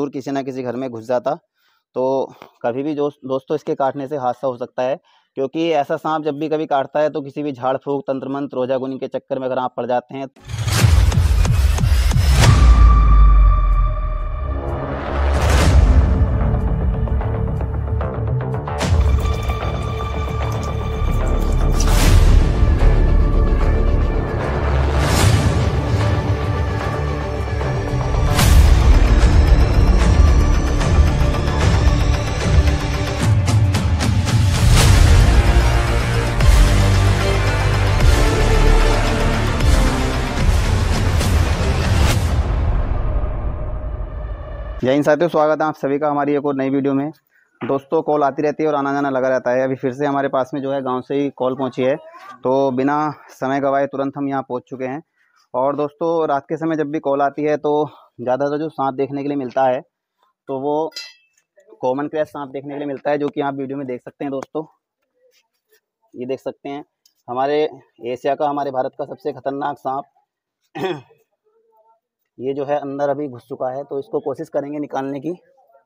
ज़रूर किसी ना किसी घर में घुस जाता। तो कभी भी दोस्तों इसके काटने से हादसा हो सकता है, क्योंकि ऐसा सांप जब भी कभी काटता है तो किसी भी झाड़ फूँक, तंत्र मंत्र, ओझा गुनी के चक्कर में अगर आप पड़ जाते हैं। जय हिंद साथियों, स्वागत है आप सभी का हमारी एक और नई वीडियो में। दोस्तों कॉल आती रहती है और आना जाना लगा रहता है। अभी फिर से हमारे पास में जो है गांव से ही कॉल पहुंची है, तो बिना समय गवाए तुरंत हम यहां पहुंच चुके हैं। और दोस्तों रात के समय जब भी कॉल आती है तो ज़्यादातर जो सांप देखने के लिए मिलता है तो वो कॉमन क्रैश सांप देखने के लिए मिलता है, जो कि आप वीडियो में देख सकते हैं। दोस्तों ये देख सकते हैं हमारे एशिया का, हमारे भारत का सबसे खतरनाक सांप ये जो है अंदर अभी घुस चुका है, तो इसको कोशिश करेंगे निकालने की।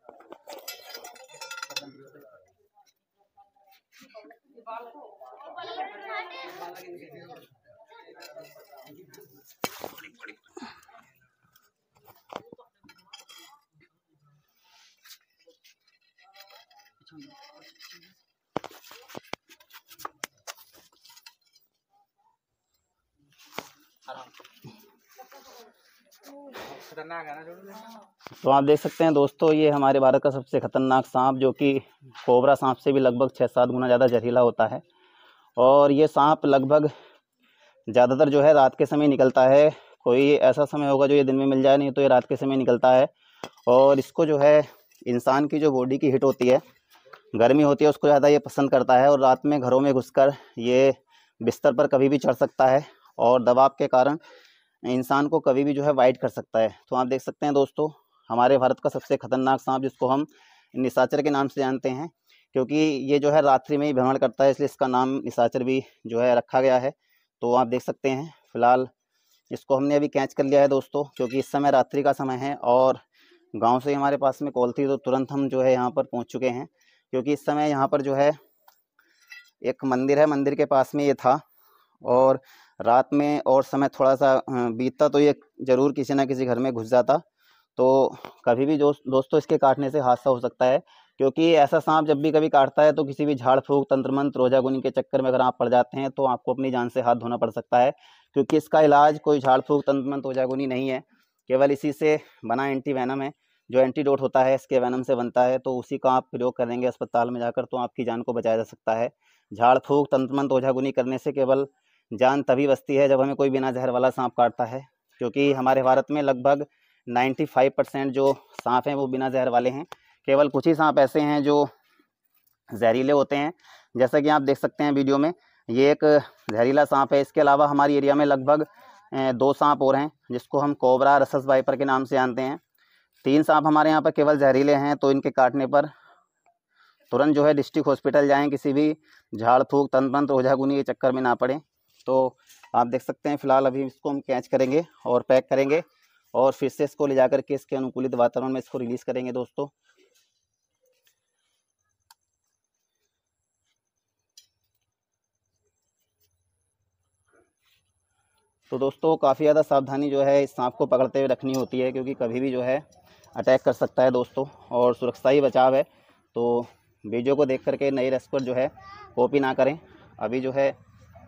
तो आप देख सकते हैं दोस्तों, ये हमारे भारत का सबसे खतरनाक सांप, जो कि कोबरा सांप से भी लगभग 6-7 गुना ज़्यादा जहरीला होता है। और ये सांप लगभग ज़्यादातर जो है रात के समय निकलता है। कोई ऐसा समय होगा जो ये दिन में मिल जाए, नहीं तो ये रात के समय निकलता है। और इसको जो है इंसान की जो बॉडी की हीट होती है, गर्मी होती है, उसको ज़्यादा ये पसंद करता है। और रात में घरों में घुसकर ये बिस्तर पर कभी भी चढ़ सकता है और दबाव के कारण इंसान को कभी भी जो है वाइट कर सकता है। तो आप देख सकते हैं दोस्तों, हमारे भारत का सबसे खतरनाक सांप, जिसको हम निशाचर के नाम से जानते हैं, क्योंकि ये जो है रात्रि में ही भ्रमण करता है, इसलिए इसका नाम निशाचर भी जो है रखा गया है। तो आप देख सकते हैं फिलहाल इसको हमने अभी कैच कर लिया है दोस्तों, क्योंकि इस समय रात्रि का समय है और गांव से हमारे पास में कॉल थी, तो तुरंत हम जो है यहाँ पर पहुँच चुके हैं। क्योंकि इस समय यहाँ पर जो है एक मंदिर है, मंदिर के पास में ये था और रात में और समय थोड़ा सा बीतता तो ये ज़रूर किसी ना किसी घर में घुस जाता। तो कभी भी दोस्तों इसके काटने से हादसा हो सकता है, क्योंकि ऐसा सांप जब भी कभी काटता है तो किसी भी झाड़ फूँक, तंत्र मंत्र, ओझा गुनी के चक्कर में अगर आप पड़ जाते हैं तो आपको अपनी जान से हाथ धोना पड़ सकता है। क्योंकि इसका इलाज कोई झाड़ फूँक, तंत्र मंत्र, ओझा गुनी नहीं है, केवल इसी से बना एंटी वेनम है, जो एंटीडोट होता है इसके वेनम से बनता है। तो उसी का आप प्रयोग करेंगे अस्पताल में जाकर, तो आपकी जान को बचाया जा सकता है। झाड़ फूँक, तंत्र मंत्र, ओझा गुनी करने से केवल जान तभी बचती है जब हमें कोई बिना जहर वाला सांप काटता है। क्योंकि हमारे भारत में लगभग 95% जो सांप हैं वो बिना जहर वाले हैं। केवल कुछ ही सांप ऐसे हैं जो जहरीले होते हैं, जैसा कि आप देख सकते हैं वीडियो में, ये एक जहरीला सांप है। इसके अलावा हमारी एरिया में लगभग 2 सांप और हैं, जिसको हम कोबरा, रसस वाइपर के नाम से जानते हैं। 3 सांप हमारे यहाँ पर केवल जहरीले हैं, तो इनके काटने पर तुरंत जो है डिस्ट्रिक्ट हॉस्पिटल जाएँ, किसी भी झाड़ फूँक, तंत्र मंत्र, ओझा गुनी के चक्कर में ना पड़ें। तो आप देख सकते हैं फिलहाल अभी इसको हम कैच करेंगे और पैक करेंगे और फिर से इसको ले जाकर के इसके अनुकूलित वातावरण में इसको रिलीज़ करेंगे दोस्तों। तो दोस्तों काफ़ी ज़्यादा सावधानी जो है इस सांप को पकड़ते हुए रखनी होती है, क्योंकि कभी भी जो है अटैक कर सकता है दोस्तों, और सुरक्षा ही बचाव है। तो वीडियो को देख करके नए रेस्क्यूअर जो है कॉपी ना करें। अभी जो है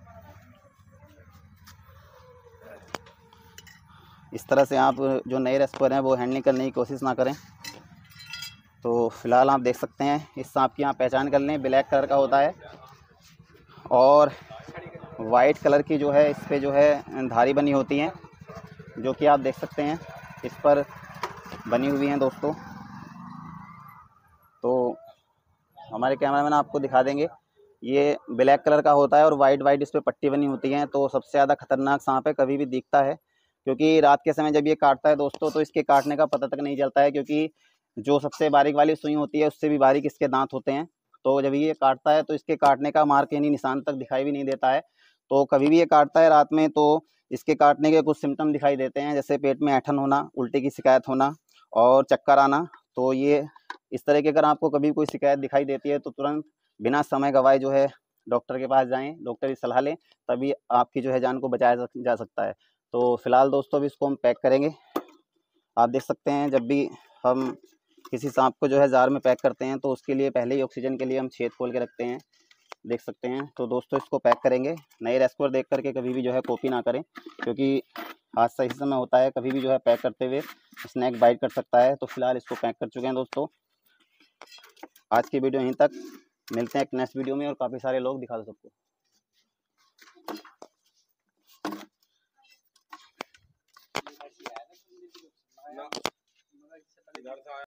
इस तरह से आप जो नए रेस्क्यूअर हैं वो हैंडलिंग करने की कोशिश ना करें। तो फिलहाल आप देख सकते हैं इस सांप की आप पहचान कर लें, ब्लैक कलर का होता है और वाइट कलर की जो है इस पर जो है धारी बनी होती हैं, जो कि आप देख सकते हैं इस पर बनी हुई हैं दोस्तों। तो हमारे कैमरामैन आपको दिखा देंगे, ये ब्लैक कलर का होता है और वाइट इस पर पट्टी बनी होती हैं। तो सबसे ज़्यादा खतरनाक सांप है, कभी भी दिखता है, क्योंकि रात के समय जब ये काटता है दोस्तों तो इसके काटने का पता तक नहीं चलता है, क्योंकि जो सबसे बारीक वाली सुई होती है उससे भी बारीक इसके दांत होते हैं। तो जब ये काटता है तो इसके काटने का मार्क यानी निशान तक दिखाई भी नहीं देता है। तो कभी भी ये काटता है रात में तो इसके काटने के कुछ सिम्टम दिखाई देते हैं, जैसे पेट में ऐंठन होना, उल्टी की शिकायत होना और चक्कर आना। तो ये इस तरह की अगर आपको कभी कोई शिकायत दिखाई देती है तो तुरंत बिना समय गवाए जो है डॉक्टर के पास जाएं, डॉक्टर की सलाह लें, तभी आपकी जो है जान को बचाया जा सकता है। तो फिलहाल दोस्तों अभी इसको हम पैक करेंगे। आप देख सकते हैं जब भी हम किसी सांप को जो है जार में पैक करते हैं तो उसके लिए पहले ही ऑक्सीजन के लिए हम छेद खोल के रखते हैं, देख सकते हैं। तो दोस्तों इसको पैक करेंगे। नए रेस्क्यूअर देख करके कभी भी जो है कॉपी ना करें, क्योंकि हादसा इस समय होता है, कभी भी जो है पैक करते हुए स्नैक बाइट कर सकता है। तो फिलहाल इसको पैक कर चुके हैं दोस्तों। आज की वीडियो यहीं तक, मिलते हैं एक नेक्स्ट वीडियो में। और काफ़ी सारे लोग दिखा दो सबको।